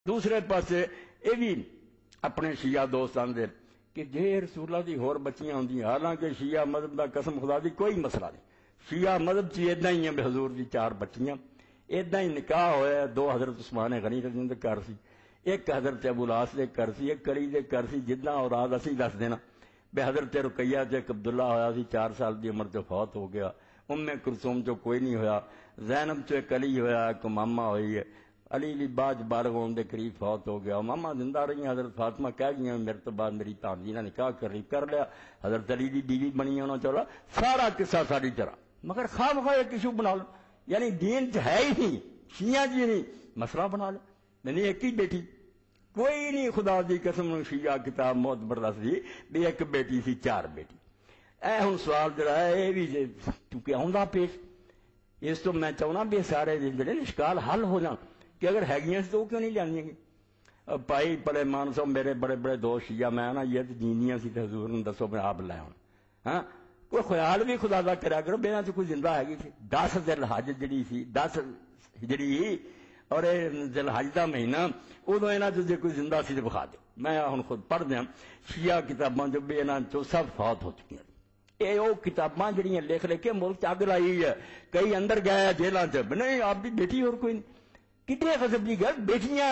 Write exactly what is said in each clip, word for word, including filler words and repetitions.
دوسرے پاسے یہ بھی اپنے شیعہ دوست آندے کہ جے رسول اللہ دی ہور بچیاں ہوندیاں، حالانکہ شیعہ مذہب دا قسم خدا دی کوئی مسئلہ نہیں، شیعہ مذہب چی ادھا ہی ہیں بے حضور دی چار بچیاں، ادھا ہی نکاح ہویا، دو حضرت عثمان غنی رضی اللہ کر سی، ایک حضرت ابو العاص دے کر سی، ایک کری دے کر سی، جتنا اوراد اسی دس دینا بے حضرت رقیہ جو ایک عبداللہ ہویا سی، چار سال دی عمر جو فوت ہو گیا، ام کلثوم جو کوئی نہیں ہویا، زینب جو ایک علی ہویا، ایک ماما ہوئی ہے، علی علی باج بالغ ہونے دے قریب فوت ہو گیا، ماما زندہ رہی، حضرت فاطمہ کہہ گئی میرے تو بعد میری تانجی نے نکاح کر رہی کر لیا، حضرت علی دی بیوی بنی ہونا چلا، سارا قصہ ساری طرح، مگر خواہ مخواہ ایک ایشو بنا لو، یعنی دین چ ہے ہی نہیں، شیعہ جی نہیں، مسئلہ بنا لو، نہیں ایک ہی بیٹی، کوئی نہیں خدا دی قسم شیعہ کتاب موت برداشت دی بھی ایک بیٹی سی چار بیٹی، اے ہن سوال جڑا ہے یہ بھی چونکہ آؤں پیش، اس تو میں چاہنا بھی سارے جڑے اشکال حل ہو جان کہ اگر ہے تو کیوں نہیں جانیاں گی بھائی بڑے مان سو میرے بڑے بڑے دوست شیعہ میں نا یہ جینیاں سی تے حضور نے دسو میں آپ لے ہوں ہاں کوئی خیال بھی خدا دا کرا کرو بے کوئی زندہ ہے گی سی دس ذل حج جڑی سی دس ہجری اور ذل حج دا مہینہ ادو یہاں چ کوئی زندہ سی تو بخا دے میں ہوں خود پڑھ دیا شیعہ کتاباں جو بھی یہاں چو سب فوت ہو چکی ہیں یہ وہ کتاباں جڑیاں لکھ لے کے ملک اگ لائی ہے کئی اندر گئے جیلاں چ نہیں آپ دی بیٹی اور کوئی نہیں کتنے قسم کی گل بیٹیاں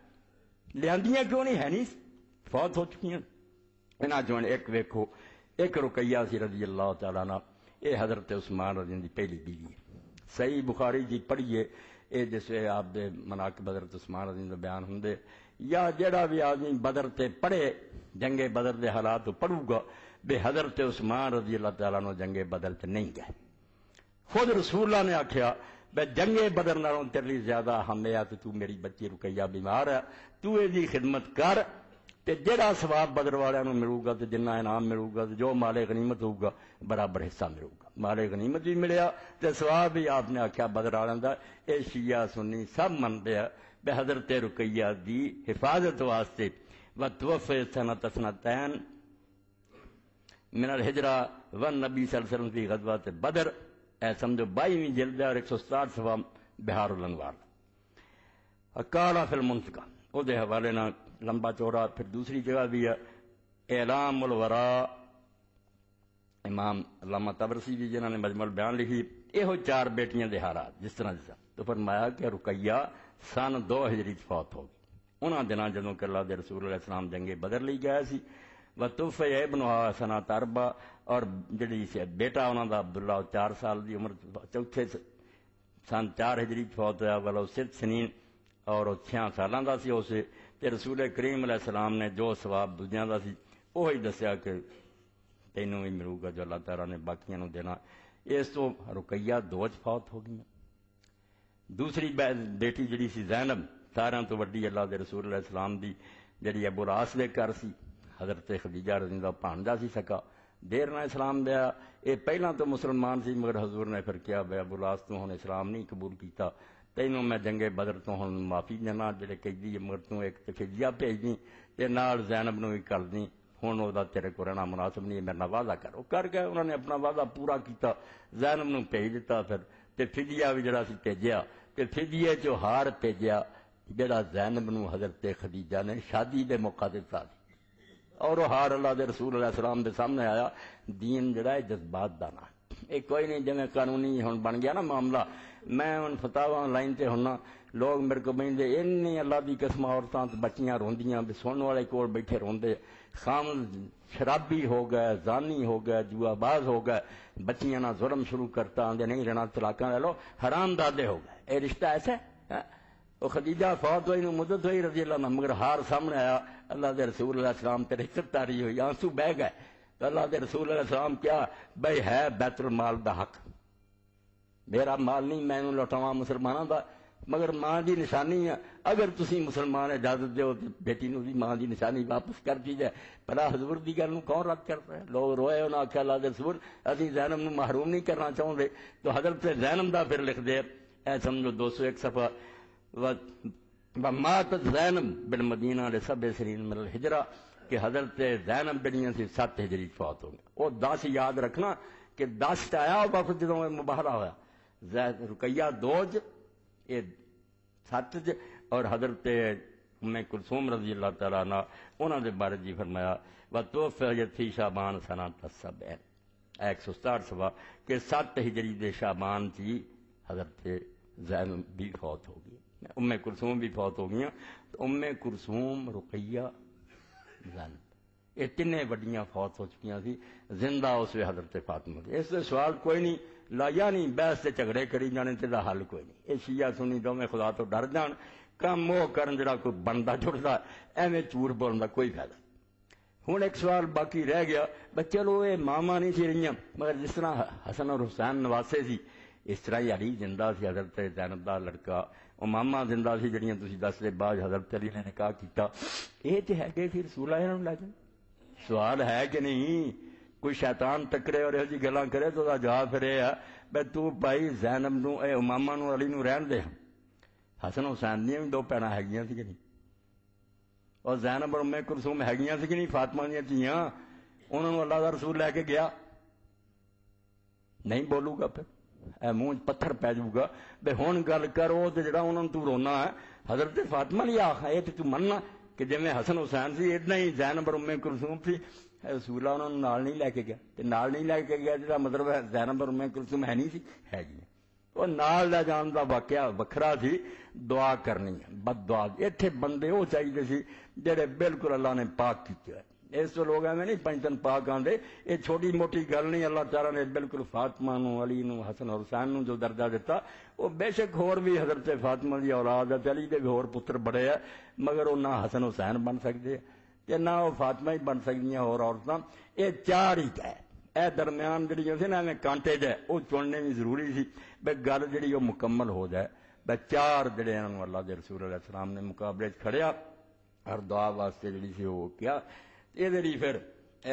لیاندیاں کیوں نہیں ہے نہیں فوت ہو چکی ہیں انہاں چوں ایک ویکھو ایک رقیہ سی رضی اللہ تعالیٰ عنہ یہ حضرت عثمان رضی اللہ دی پہلی بیوی ہے صحیح بخاری جی پڑھیے اے جیسے آپ دے مناقب حضرت عثمان رضی اللہ بیان ہوندے یا جڑا بھی آدمی بدر تے پڑھے جنگ بدر دے حالات پڑھو گا بے حضرت عثمان رضی اللہ تعالیٰ عنہ جنگ بدر تے نہیں گئے خود رسول اللہ نے آکھیا بے جنگ بدر نالوں تیرے لیے زیادہ ہم ہے کہ تو میری بچی رقیہ بیمار ہے تو اے دی خدمت کر تے جڑا ثواب بدر والوں نوں ملے گا تے جنہ انعام ملے گا تے جو مال غنیمت ہوگا برابر حصہ ملے گا مال غنیمت بھی ملیا تے ثواب بھی آپ نے آکھیا بدر والوں دا اے شیعہ سنی سب منتے ہیں بے حضرت رقیہ دی حفاظت واسطے وتوفی سنۃ سنتین من الہجرہ والنبی صلی اللہ علیہ وسلم فی غزوۃ بدر اے سمجھو بائیویں جلد ہے اور ایک سو ستاٹھ صفحہ بہار الانوار اکالا فی المنتقى او دے حوالے نہ لمبا چوڑا پھر دوسری جگہ بھی ہے اعلام الوراء امام علامہ طبرسی بھی جنہوں نے مجمع البیان لکھی یہ چار بیٹیاں دے حالات جس طرح جس طرح تو فرمایا کہ رقیہ سن دو ہجری فوت ہو گئی انہاں دنوں جدوں کہ اللہ دے رسول علیہ السلام جنگ بدر لئی گئے سی وتوفی ابنها سنۃ اربع اور جڑی سی بیٹا انہاں دا عبداللہ چار سال دی عمر چوتھے سن چار ہجری فوت ہوا ولو ست سنین اور وہ چھیاں سالاں دا سی اسے تے رسول کریم علیہ السلام نے جو ثواب دنیا دا سی وہی دسیا کہ تینوں ہی ملے گا جو اللہ تعالیٰ نے باقیاں نوں دینا اس تو رقیہ دو وچ فوت ہو گئی دوسری بیٹی جڑی سی زینب ساریاں تو وڈی اللہ دے رسول علیہ السلام دی جڑی ابو العاص دے کر سی حضرت خدیجہ رضی اللہ بھانجا سی سکا دیر نہ اسلام دیا یہ پہلا تو مسلمان سی مگر حضور نے پھر کیا بے ابو العاص تو ہن اسلام نہیں قبول کیتا تینوں میں جنگ بدر تو ہن معافی دینا جڑے قیدی مگر تو ایک فدیہ بھیج دی تے نال زینب نوں بھی کر دی ہن او دا تیرے کو رہنا مناسب نہیں میرے نال وعدہ کرو کر گئے انہوں نے اپنا وعدہ پورا کیتا زینب نوں بھیج دیتا پھر تے فدیہ بھی جڑا سی بھیجیا تے فدیے چوں ہار بھیجیا جڑا زینب نوں حضرت خدیجہ نے شادی دے موقع دتا سی اور وہ ہار اللہ دے رسول علیہ السلام دے سامنے آیا دین جڑا ہے جذبات دا نہ ایک کوئی نہیں جویں قانونی ہن بن گیا نا معاملہ میں ہن فتاوا لائن تے ہونا لوگ میرے کو بہندے اینی اللہ دی قسم عورتاں تے بچیاں روندیاں بھی سنن والے کول بیٹھے روندے خام شرابی ہو گئے زانی ہو گئے جوا باز ہو گئے بچیاں نہ ظلم شروع کرتا آندے نہیں رہنا طلاقاں لے لو حرام دادے ہو گئے اے رشتہ ایسا ہے وہ خدیجہ فوت ہوئی نو مدت ہوئی رضی اللہ عنہ مگر ہار سامنے آیا اللہ دے رسول علیہ السلام تے عزت تاری ہوئی آنسو بہ گئے تو اللہ دے رسول علیہ السلام کیا بھائی ہے بیت المال دا حق میرا مال نہیں میں نو لوٹاواں مسلماناں دا مگر ماں دی نشانی ہے اگر تسی مسلمان اجازت دیو تے بیٹی نو دی ماں دی نشانی واپس کر دی جائے بلا حضور دی گل نو کون رد کرتا ہے لوگ روئے انہاں آکھیا اللہ دے رسول اسی زینب نو محروم نہیں کرنا چاہندے تو حضرت زینب دا پھر لکھ دے اے سمجھو دو سو ایک صفحہ وماتت زینب بالمدینہ لسبع سنین من الہجرہ کہ حضرت زینب بڑیاں سی سات ہجری فوت ہو گئے وہ دس یاد رکھنا کہ دس آیا وقت جدوں مباہلہ ہوا رقیہ دوج یہ سات اور حضرت ام کلثوم رضی اللہ تعالیٰ عنہ انہوں نے بارے جی فرمایا وَتُوفِّیَتْ فِی شعبان سنۃ السبع ایک سو ستاٹھ صفحہ کہ سات ہجری دے شعبان چی حضرت زینب بھی فوت ہو گئی، ام کلثوم بھی فوت ہو گئی، تو ام کلثوم، رقیہ، زینب یہ تینے وڈیاں فوت ہو چکیاں سی، زندہ اس وی حضرت فاطمہ دی۔ اس سے سوال کوئی نہیں لایا نہیں، بحث سے جھگڑے کری جانے تے دا حل کوئی نہیں۔ یہ شیعہ سنی دوویں خدا تو ڈر جان، کم وہ کرن جڑا کوئی بندا جڑدا ایویں جھوٹ بولن دا کوئی فائدہ۔ ہوں ایک سوال باقی رہ گیا، بس چلو یہ ماما نہیں سی رہی مگر جس طرح حسن اور حسین نواسے سی اس طرح ہی علی زندہ سی، حضرت زینب دا لڑکا امامہ زندہ سی جڑیاں تسی دس دے بعد حضرت علی نے نکاح کیتا، یہ تے ہے کہ پھر رسول اللہ نوں لے جان؟ سوال ہے کہ نہیں؟ کوئی شیطان ٹکرے اور یہ جی گلاں کرے تو دا جواب پھر یہ ہے بھائی تو بھائی زینب نوں اے امامہ نوں علی نوں رہن دے، حسن حسین دیاں بھی دو بھیناں ہیگیاں سی کہ نہیں، اور زینب اور ام کلثوم ہیگیاں سی کہ نہیں فاطمہ دیاں دھیاں، انہوں نے اللہ دا رسول لے کے گیا نہیں بولوں گا پھر اے منہ پتھر پی جاؤ گا بے ہن گل کرو تے جڑا انہوں نے تو رونا ہے حضرت فاطمہ نہیں آخ یہ تو مننا کہ جی میں حسن حسین سی اتنا ہی زینب اور ام کلثوم سی، رسول اللہ انہوں نے نال نہیں لے کے گیا، تے نال نہیں لے کے گیا جڑا مطلب ہے زینب اور ام کلثوم ہے نہیں سی ہے جی، وہ نال لے جان دا واقعہ وکھرا سی، دعا کرنی بد دعا اتنے بندے وہ چاہیے سی جڑے بالکل اللہ نے پاک کیتے ہوئے۔ اس تو لوگ ایویں نہیں پنجتن پاک آندے، یہ چھوٹی موٹی گل نہیں، اللہ تعالیٰ نے بالکل فاطمہ نو علی نو حسن اور حسین نو جو درجہ دیتا وہ بے شک ہور بھی حضرت فاطمہ دی اولاد ہے، علی دے بھی ہور پتر بڑے ہیں مگر وہ نہ حسن حسین بن سکتے تے نہ وہ فاطمہ ہی بن سکتی اور عورتاں، یہ چار ہی ہے۔ اے درمیان جڑی سی نا ایویں کانٹے جے وہ چننے بھی ضروری سی بے گل جڑی وہ مکمل ہو جائے، بے چار جڑے انہوں اللہ دے رسول علیہ السلام نے مقابلے کھڑیا اور دعا واسطے جڑی سی وہ کیا یہ پھر